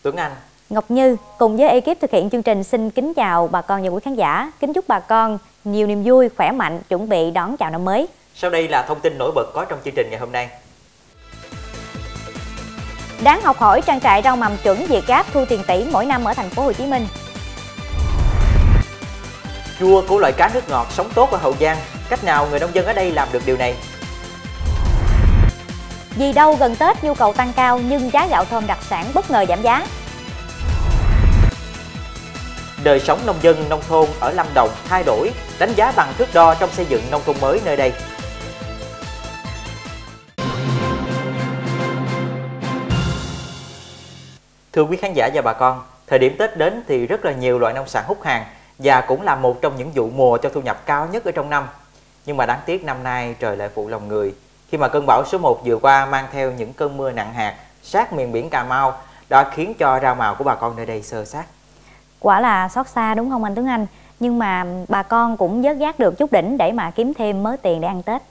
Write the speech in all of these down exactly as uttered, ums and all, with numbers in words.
Tuấn Anh, Ngọc Như cùng với ekip thực hiện chương trình xin kính chào bà con và quý khán giả. Kính chúc bà con nhiều niềm vui, khỏe mạnh, chuẩn bị đón chào năm mới. Sau đây là thông tin nổi bật có trong chương trình ngày hôm nay. Đáng học hỏi trang trại rau mầm chuẩn Việt Gáp thu tiền tỷ mỗi năm ở thành phố Hồ Chí Minh. Chua của loại cá nước ngọt sống tốt ở Hậu Giang, cách nào người nông dân ở đây làm được điều này? Vì đâu gần Tết nhu cầu tăng cao nhưng giá gạo thơm đặc sản bất ngờ giảm giá. Đời sống nông dân nông thôn ở Lâm Đồng thay đổi, đánh giá bằng thước đo trong xây dựng nông thôn mới nơi đây. Thưa quý khán giả và bà con, thời điểm Tết đến thì rất là nhiều loại nông sản hút hàng và cũng là một trong những vụ mùa cho thu nhập cao nhất ở trong năm. Nhưng mà đáng tiếc năm nay trời lại phụ lòng người khi mà cơn bão số một vừa qua mang theo những cơn mưa nặng hạt sát miền biển Cà Mau đã khiến cho rau màu của bà con nơi đây xơ xác. Quả là xót xa đúng không anh Tuấn Anh? Nhưng mà bà con cũng vớt vát được chút đỉnh để mà kiếm thêm mớ tiền để ăn Tết.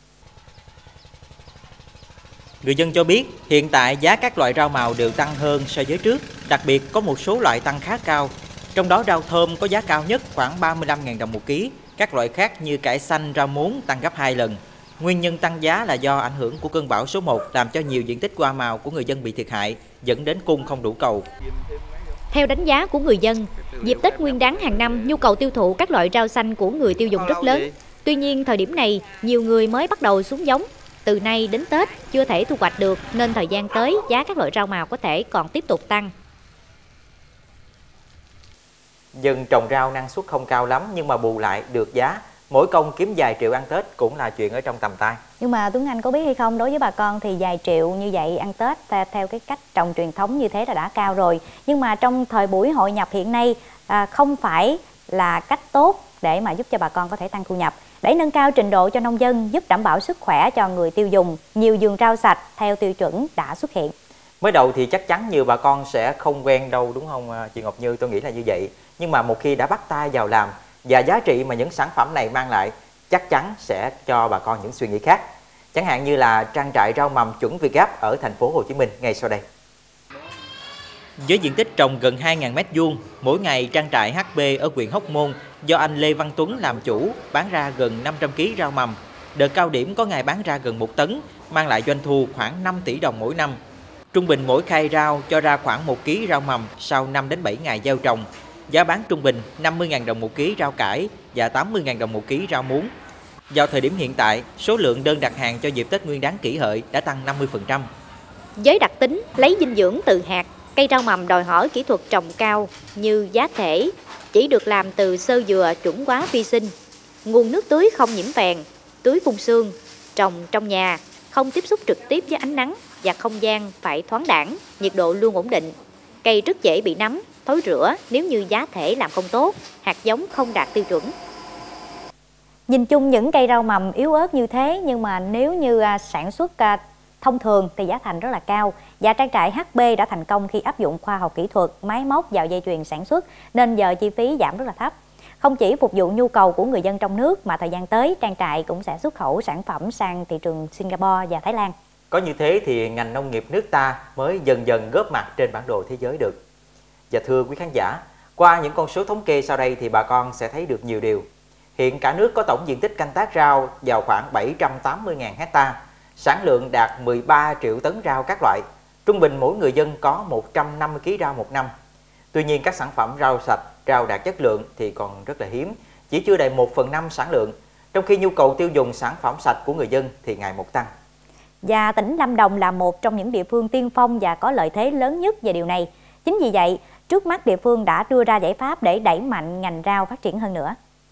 Người dân cho biết hiện tại giá các loại rau màu đều tăng hơn so với trước, đặc biệt có một số loại tăng khá cao. Trong đó rau thơm có giá cao nhất khoảng ba mươi lăm nghìn đồng một ký, các loại khác như cải xanh, rau muống tăng gấp hai lần. Nguyên nhân tăng giá là do ảnh hưởng của cơn bão số một làm cho nhiều diện tích hoa màu của người dân bị thiệt hại, dẫn đến cung không đủ cầu. Theo đánh giá của người dân, dịp Tết Nguyên đán hàng năm, nhu cầu tiêu thụ các loại rau xanh của người tiêu dùng rất lớn. Tuy nhiên, thời điểm này, nhiều người mới bắt đầu xuống giống. Từ nay đến Tết chưa thể thu hoạch được nên thời gian tới giá các loại rau màu có thể còn tiếp tục tăng. Dân trồng rau năng suất không cao lắm nhưng mà bù lại được giá. Mỗi công kiếm vài triệu ăn Tết cũng là chuyện ở trong tầm tay. Nhưng mà Tuấn Anh có biết hay không, đối với bà con thì vài triệu như vậy ăn Tết theo cái cách trồng truyền thống như thế là đã cao rồi. Nhưng mà trong thời buổi hội nhập hiện nay à, không phải là cách tốt để mà giúp cho bà con có thể tăng thu nhập. Để nâng cao trình độ cho nông dân, giúp đảm bảo sức khỏe cho người tiêu dùng, nhiều vườn rau sạch theo tiêu chuẩn đã xuất hiện. Mới đầu thì chắc chắn nhiều bà con sẽ không quen đâu đúng không chị Ngọc Như, tôi nghĩ là như vậy. Nhưng mà một khi đã bắt tay vào làm và giá trị mà những sản phẩm này mang lại chắc chắn sẽ cho bà con những suy nghĩ khác. Chẳng hạn như là trang trại rau mầm chuẩn Việt Gáp ở thành phố Hồ Chí Minh ngay sau đây. Với diện tích trồng gần hai nghìn mét vuông, mỗi ngày trang trại hát bê ở huyện Hóc Môn do anh Lê Văn Tuấn làm chủ bán ra gần năm trăm ki lô gam rau mầm. Đợt cao điểm có ngày bán ra gần một tấn, mang lại doanh thu khoảng năm tỷ đồng mỗi năm. Trung bình mỗi khay rau cho ra khoảng một ki lô gam rau mầm sau năm đến bảy ngày gieo trồng. Giá bán trung bình năm mươi nghìn đồng một ký rau cải và tám mươi nghìn đồng một ký rau muống. Vào thời điểm hiện tại, số lượng đơn đặt hàng cho dịp Tết Nguyên đán Kỷ Hợi đã tăng năm mươi phần trăm. Với đặc tính lấy dinh dưỡng từ hạt, cây rau mầm đòi hỏi kỹ thuật trồng cao như giá thể, chỉ được làm từ xơ dừa chuẩn hóa vi sinh, nguồn nước tưới không nhiễm phèn, tưới phun sương, trồng trong nhà, không tiếp xúc trực tiếp với ánh nắng và không gian phải thoáng đãng, nhiệt độ luôn ổn định. Cây rất dễ bị nấm, thối rữa nếu như giá thể làm không tốt, hạt giống không đạt tiêu chuẩn. Nhìn chung những cây rau mầm yếu ớt như thế nhưng mà nếu như à, sản xuất à, thông thường thì giá thành rất là cao. Và trang trại hát bê đã thành công khi áp dụng khoa học kỹ thuật, máy móc vào dây chuyền sản xuất nên giờ chi phí giảm rất là thấp. Không chỉ phục vụ nhu cầu của người dân trong nước mà thời gian tới trang trại cũng sẽ xuất khẩu sản phẩm sang thị trường Singapore và Thái Lan. Có như thế thì ngành nông nghiệp nước ta mới dần dần góp mặt trên bản đồ thế giới được. Và thưa quý khán giả, qua những con số thống kê sau đây thì bà con sẽ thấy được nhiều điều. Hiện cả nước có tổng diện tích canh tác rau vào khoảng bảy trăm tám mươi nghìn hecta, sản lượng đạt mười ba triệu tấn rau các loại, trung bình mỗi người dân có một trăm năm mươi ki lô gam rau một năm. Tuy nhiên các sản phẩm rau sạch, rau đạt chất lượng thì còn rất là hiếm, chỉ chưa đầy một phần năm sản lượng, trong khi nhu cầu tiêu dùng sản phẩm sạch của người dân thì ngày một tăng. Và tỉnh Lâm Đồng là một trong những địa phương tiên phong và có lợi thế lớn nhất về điều này. Chính vì vậy, trước mắt địa phương đã đưa ra giải pháp để đẩy mạnh ngành rau phát triển hơn nữa.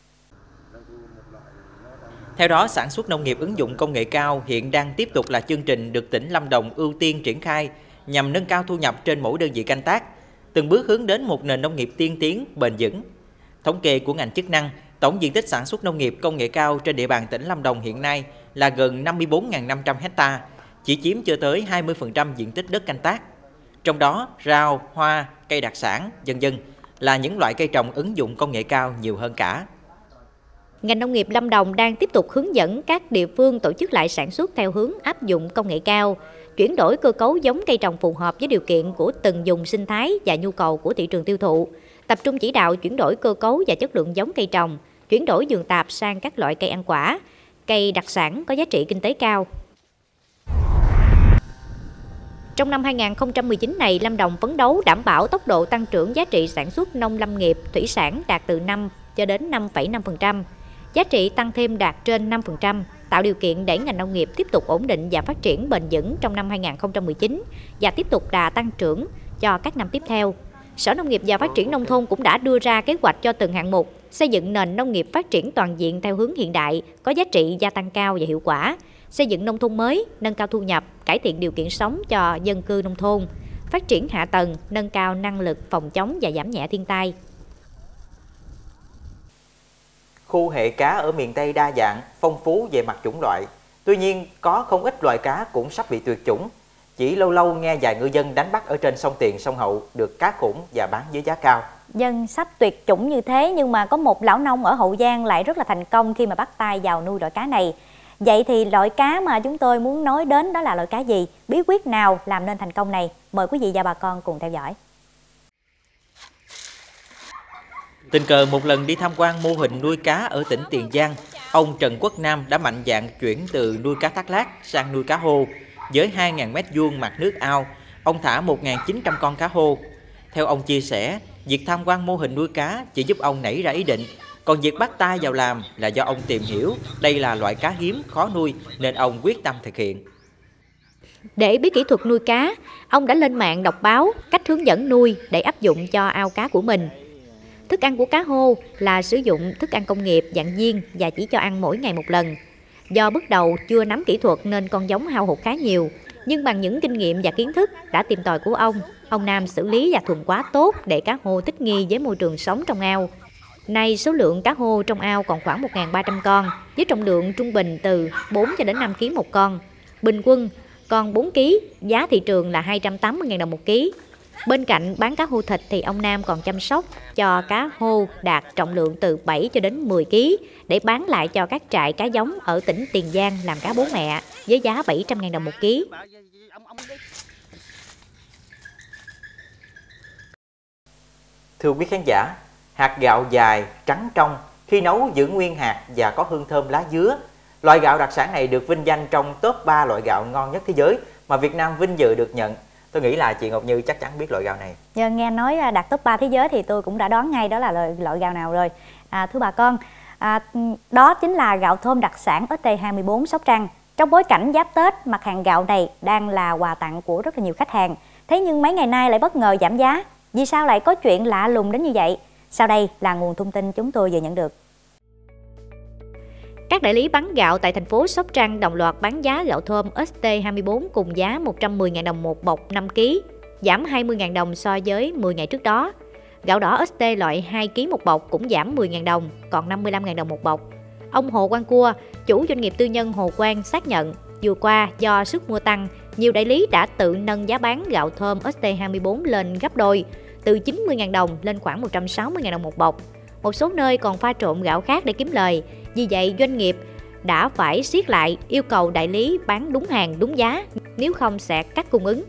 Theo đó, sản xuất nông nghiệp ứng dụng công nghệ cao hiện đang tiếp tục là chương trình được tỉnh Lâm Đồng ưu tiên triển khai nhằm nâng cao thu nhập trên mỗi đơn vị canh tác, từng bước hướng đến một nền nông nghiệp tiên tiến, bền vững. Thống kê của ngành chức năng, tổng diện tích sản xuất nông nghiệp công nghệ cao trên địa bàn tỉnh Lâm Đồng hiện nay là gần năm mươi bốn nghìn năm trăm hecta, chỉ chiếm chưa tới hai mươi phần trăm diện tích đất canh tác. Trong đó, rau, hoa, cây đặc sản, vân vân là những loại cây trồng ứng dụng công nghệ cao nhiều hơn cả. ngành nông nghiệp Lâm Đồng đang tiếp tục hướng dẫn các địa phương tổ chức lại sản xuất theo hướng áp dụng công nghệ cao, chuyển đổi cơ cấu giống cây trồng phù hợp với điều kiện của từng vùng sinh thái và nhu cầu của thị trường tiêu thụ, tập trung chỉ đạo chuyển đổi cơ cấu và chất lượng giống cây trồng, chuyển đổi vườn tạp sang các loại cây ăn quả, cây đặc sản có giá trị kinh tế cao. Trong năm hai nghìn không trăm mười chín này, Lâm Đồng phấn đấu đảm bảo tốc độ tăng trưởng giá trị sản xuất nông lâm nghiệp, thủy sản đạt từ năm cho đến năm phẩy năm phần trăm, giá trị tăng thêm đạt trên năm phần trăm, tạo điều kiện để ngành nông nghiệp tiếp tục ổn định và phát triển bền vững trong năm hai nghìn không trăm mười chín và tiếp tục đà tăng trưởng cho các năm tiếp theo. Sở Nông nghiệp và Phát triển Nông thôn cũng đã đưa ra kế hoạch cho từng hạng mục, xây dựng nền nông nghiệp phát triển toàn diện theo hướng hiện đại, có giá trị gia tăng cao và hiệu quả, xây dựng nông thôn mới, nâng cao thu nhập, cải thiện điều kiện sống cho dân cư nông thôn, phát triển hạ tầng, nâng cao năng lực phòng chống và giảm nhẹ thiên tai. Khu hệ cá ở miền Tây đa dạng, phong phú về mặt chủng loại. Tuy nhiên, có không ít loài cá cũng sắp bị tuyệt chủng. Chỉ lâu lâu nghe vài ngư dân đánh bắt ở trên sông Tiền, sông Hậu được cá khủng và bán với giá cao. Dân sắp tuyệt chủng như thế nhưng mà có một lão nông ở Hậu Giang lại rất là thành công khi mà bắt tay vào nuôi loại cá này. Vậy thì loại cá mà chúng tôi muốn nói đến đó là loại cá gì? Bí quyết nào làm nên thành công này? Mời quý vị và bà con cùng theo dõi. Tình cờ một lần đi tham quan mô hình nuôi cá ở tỉnh Tiền Giang, ông Trần Quốc Nam đã mạnh dạn chuyển từ nuôi cá thác lác sang nuôi cá hô. Với hai nghìn mét vuông mặt nước ao, ông thả một nghìn chín trăm con cá hô. Theo ông chia sẻ, việc tham quan mô hình nuôi cá chỉ giúp ông nảy ra ý định, còn việc bắt tay vào làm là do ông tìm hiểu đây là loại cá hiếm khó nuôi nên ông quyết tâm thực hiện. Để biết kỹ thuật nuôi cá, ông đã lên mạng đọc báo cách hướng dẫn nuôi để áp dụng cho ao cá của mình. Thức ăn của cá hô là sử dụng thức ăn công nghiệp dạng viên và chỉ cho ăn mỗi ngày một lần. Do bước đầu chưa nắm kỹ thuật nên con giống hao hụt khá nhiều, nhưng bằng những kinh nghiệm và kiến thức đã tìm tòi của ông, ông Nam xử lý và thuần hóa tốt để cá hô thích nghi với môi trường sống trong ao. Nay số lượng cá hô trong ao còn khoảng một nghìn ba trăm con, với trọng lượng trung bình từ bốn cho đến năm ki lô gam một con. Bình quân, con bốn ki lô gam, giá thị trường là hai trăm tám mươi nghìn đồng một ký. Bên cạnh bán cá hô thịt thì ông Nam còn chăm sóc cho cá hô đạt trọng lượng từ bảy cho đến mười ki lô gam để bán lại cho các trại cá giống ở tỉnh Tiền Giang làm cá bố mẹ với giá bảy trăm nghìn đồng một ký. Thưa quý khán giả, hạt gạo dài, trắng trong, khi nấu giữ nguyên hạt và có hương thơm lá dứa. Loại gạo đặc sản này được vinh danh trong top ba loại gạo ngon nhất thế giới mà Việt Nam vinh dự được nhận. Tôi nghĩ là chị Ngọc Như chắc chắn biết loại gạo này. Giờ nghe nói đặt top ba thế giới thì tôi cũng đã đoán ngay đó là loại, loại gạo nào rồi. À, thưa bà con, à, đó chính là gạo thơm đặc sản ét tê hai mươi bốn Sóc Trăng. Trong bối cảnh giáp Tết, mặt hàng gạo này đang là quà tặng của rất là nhiều khách hàng. Thế nhưng mấy ngày nay lại bất ngờ giảm giá. Vì sao lại có chuyện lạ lùng đến như vậy? Sau đây là nguồn thông tin chúng tôi vừa nhận được. Các đại lý bán gạo tại thành phố Sóc Trăng đồng loạt bán giá gạo thơm ét tê hai mươi bốn cùng giá một trăm mười nghìn đồng một bọc năm ki lô gam, giảm hai mươi nghìn đồng so với mười ngày trước đó. Gạo đỏ ét tê loại hai ki lô gam một bọc cũng giảm mười nghìn đồng, còn năm mươi lăm nghìn đồng một bọc. Ông Hồ Quang Cua, chủ doanh nghiệp tư nhân Hồ Quang xác nhận, vừa qua do sức mua tăng, nhiều đại lý đã tự nâng giá bán gạo thơm ét tê hai mươi bốn lên gấp đôi, từ chín mươi nghìn đồng lên khoảng một trăm sáu mươi nghìn đồng một bọc. Một số nơi còn pha trộn gạo khác để kiếm lời. Vì vậy, doanh nghiệp đã phải siết lại, yêu cầu đại lý bán đúng hàng, đúng giá, nếu không sẽ cắt cung ứng.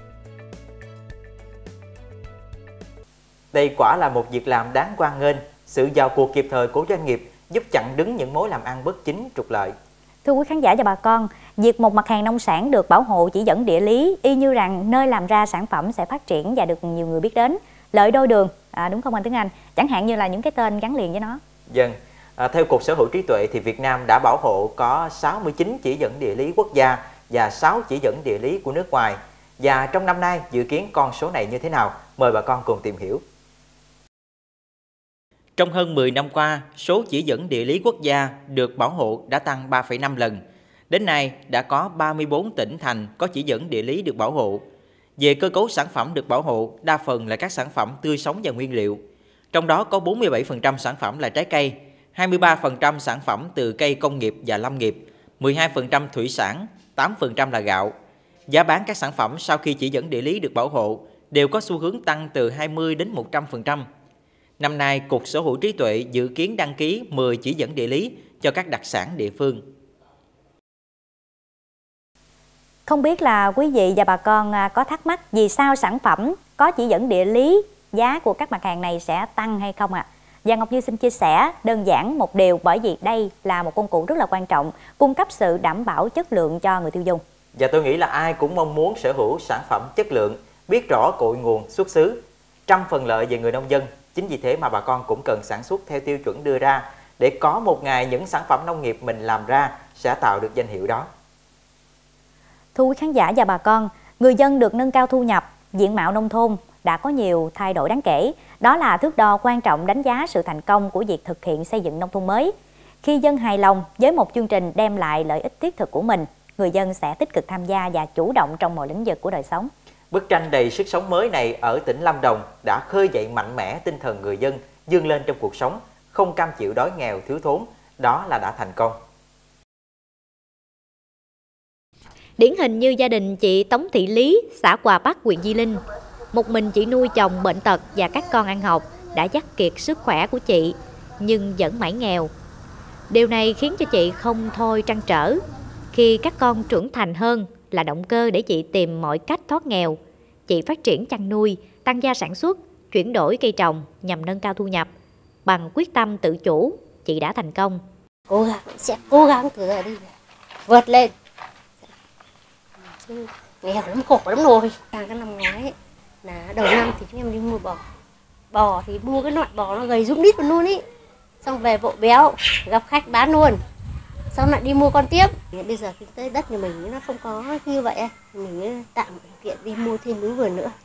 Đây quả là một việc làm đáng hoan nghênh, sự vào cuộc kịp thời của doanh nghiệp giúp chặn đứng những mối làm ăn bất chính trục lợi. Thưa quý khán giả và bà con, việc một mặt hàng nông sản được bảo hộ chỉ dẫn địa lý y như rằng nơi làm ra sản phẩm sẽ phát triển và được nhiều người biết đến. Lợi đôi đường, à, đúng không anh Tuấn Anh? Chẳng hạn như là những cái tên gắn liền với nó. Vâng, à, theo Cục Sở hữu trí tuệ thì Việt Nam đã bảo hộ có sáu mươi chín chỉ dẫn địa lý quốc gia và sáu chỉ dẫn địa lý của nước ngoài. Và trong năm nay dự kiến con số này như thế nào? Mời bà con cùng tìm hiểu. Trong hơn mười năm qua, số chỉ dẫn địa lý quốc gia được bảo hộ đã tăng ba phẩy năm lần. Đến nay đã có ba mươi bốn tỉnh thành có chỉ dẫn địa lý được bảo hộ. Về cơ cấu sản phẩm được bảo hộ, đa phần là các sản phẩm tươi sống và nguyên liệu. Trong đó có bốn mươi bảy phần trăm sản phẩm là trái cây, hai mươi ba phần trăm sản phẩm từ cây công nghiệp và lâm nghiệp, mười hai phần trăm thủy sản, tám phần trăm là gạo. Giá bán các sản phẩm sau khi chỉ dẫn địa lý được bảo hộ đều có xu hướng tăng từ hai mươi đến một trăm phần trăm. Năm nay, Cục Sở hữu trí tuệ dự kiến đăng ký mười chỉ dẫn địa lý cho các đặc sản địa phương. Không biết là quý vị và bà con có thắc mắc vì sao sản phẩm có chỉ dẫn địa lý, giá của các mặt hàng này sẽ tăng hay không ạ? À? Và Ngọc Như xin chia sẻ đơn giản một điều, bởi vì đây là một công cụ rất là quan trọng, cung cấp sự đảm bảo chất lượng cho người tiêu dùng. Và tôi nghĩ là ai cũng mong muốn sở hữu sản phẩm chất lượng, biết rõ cội nguồn xuất xứ, trăm phần lợi về người nông dân. Chính vì thế mà bà con cũng cần sản xuất theo tiêu chuẩn đưa ra, để có một ngày những sản phẩm nông nghiệp mình làm ra sẽ tạo được danh hiệu đó. Thưa quý khán giả và bà con, người dân được nâng cao thu nhập, diện mạo nông thôn đã có nhiều thay đổi đáng kể. Đó là thước đo quan trọng đánh giá sự thành công của việc thực hiện xây dựng nông thôn mới. Khi dân hài lòng với một chương trình đem lại lợi ích thiết thực của mình, người dân sẽ tích cực tham gia và chủ động trong mọi lĩnh vực của đời sống. Bức tranh đầy sức sống mới này ở tỉnh Lâm Đồng đã khơi dậy mạnh mẽ tinh thần người dân vươn lên trong cuộc sống, không cam chịu đói nghèo thiếu thốn. Đó là đã thành công. Điển hình như gia đình chị Tống Thị Lý, xã Hòa Bắc, huyện Di Linh. Một mình chị nuôi chồng bệnh tật và các con ăn học đã dắt kiệt sức khỏe của chị, nhưng vẫn mãi nghèo. Điều này khiến cho chị không thôi trăn trở. Khi các con trưởng thành hơn là động cơ để chị tìm mọi cách thoát nghèo. Chị phát triển chăn nuôi, tăng gia sản xuất, chuyển đổi cây trồng nhằm nâng cao thu nhập. Bằng quyết tâm tự chủ, chị đã thành công. Cố gắng, sẽ cố gắng từ giờ đi, vượt lên. Chứ nghèo lắm, khổ lắm rồi. Sang cái năm ngoái là đầu năm thì chúng em đi mua bò. Bò thì mua cái loại bò nó gầy rung đít luôn ý. Xong về vội béo, gặp khách bán luôn. Xong lại đi mua con tiếp. Bây giờ kinh tế đất nhà mình nó không có như vậy, mình tạo điều kiện đi mua thêm miếng vườn nữa.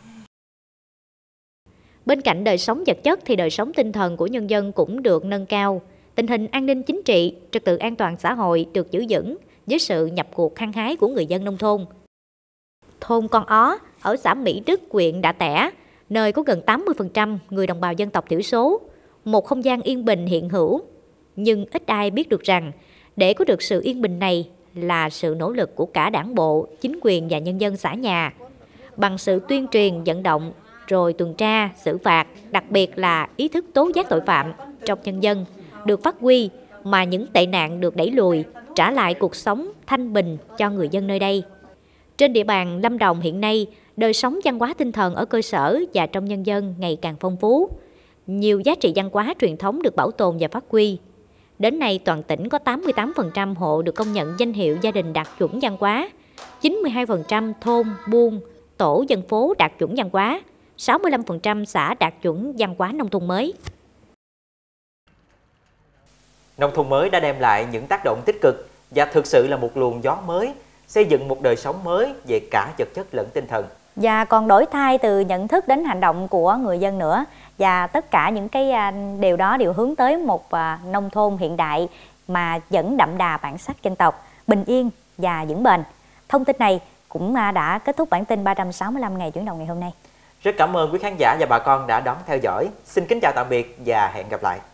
Bên cạnh đời sống vật chất thì đời sống tinh thần của nhân dân cũng được nâng cao. Tình hình an ninh chính trị, trật tự an toàn xã hội được giữ vững với sự nhập cuộc hăng hái của người dân nông thôn. Thôn Con Ó ở xã Mỹ Đức, huyện Đạ Tẻ, nơi có gần tám mươi phần trăm người đồng bào dân tộc thiểu số, một không gian yên bình hiện hữu. Nhưng ít ai biết được rằng, để có được sự yên bình này là sự nỗ lực của cả đảng bộ, chính quyền và nhân dân xã nhà. Bằng sự tuyên truyền, vận động, rồi tuần tra, xử phạt, đặc biệt là ý thức tố giác tội phạm trong nhân dân được phát huy, mà những tệ nạn được đẩy lùi, trả lại cuộc sống thanh bình cho người dân nơi đây. Trên địa bàn Lâm Đồng hiện nay, đời sống văn hóa tinh thần ở cơ sở và trong nhân dân ngày càng phong phú. Nhiều giá trị văn hóa truyền thống được bảo tồn và phát huy. Đến nay, toàn tỉnh có tám mươi tám phần trăm hộ được công nhận danh hiệu gia đình đạt chuẩn văn hóa, chín mươi hai phần trăm thôn, buôn, tổ dân phố đạt chuẩn văn hóa, sáu mươi lăm phần trăm xã đạt chuẩn văn hóa nông thôn mới. Nông thôn mới đã đem lại những tác động tích cực và thực sự là một luồng gió mới, xây dựng một đời sống mới về cả vật chất lẫn tinh thần. Và còn đổi thay từ nhận thức đến hành động của người dân nữa. Và tất cả những cái điều đó đều hướng tới một nông thôn hiện đại mà vẫn đậm đà bản sắc dân tộc, bình yên và vững bền. Thông tin này cũng đã kết thúc bản tin ba trăm sáu mươi lăm ngày chuyển động ngày hôm nay. Rất cảm ơn quý khán giả và bà con đã đón theo dõi. Xin kính chào tạm biệt và hẹn gặp lại.